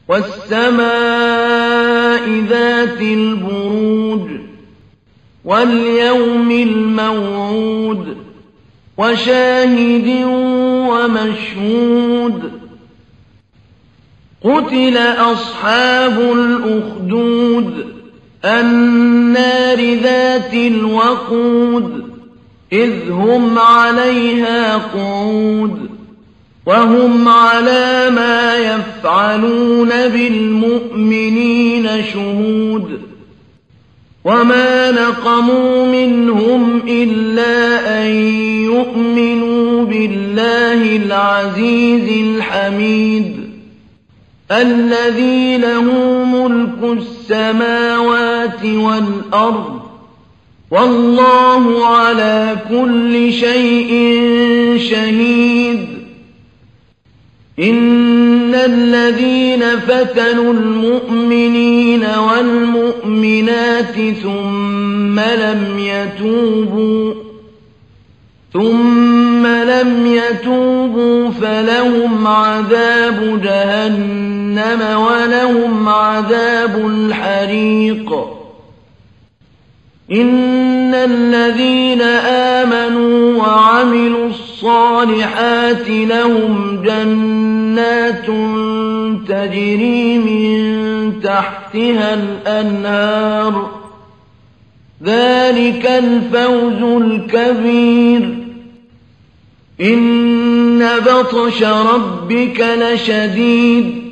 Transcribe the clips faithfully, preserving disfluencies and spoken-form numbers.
والسماء ذات البروج واليوم الموعود وشاهد ومشهود قتل أصحاب الأخدود النار ذات الوقود إذ هم عليها قعود وهم على ما يفعلون بالمؤمنين شهود وما نقموا منهم إلا أن يؤمنوا بالله العزيز الحميد الذي له ملك السماوات والأرض والله على كل شيء شهيد إن الذين فتنوا المؤمنين والمؤمنات ثم لم يتوبوا ثم لم يتوبوا فلهم عذاب جهنم ولهم عذاب الحريق إن الذين آمنوا وعملوا الصالحات لهم جنات تجري من تحتها الأنهار ذلك الفوز الكبير إن بطش ربك لشديد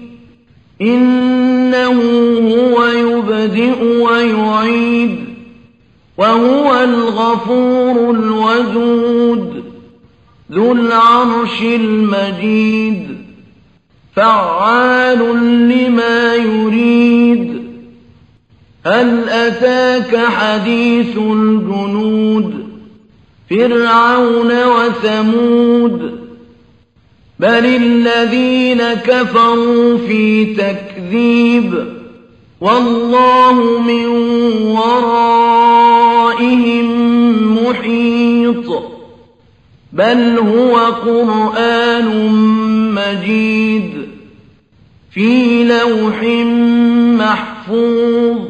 إنه هو يبدئ ويعيد وهو الغفور الودود ذو العرش المجيد فعال لما يريد هل أتاك حديث الجنود فرعون وثمود بل الذين كفروا في تكذيب والله من ورائهم محيط بل هو قرآن مجيد في لوح محفوظ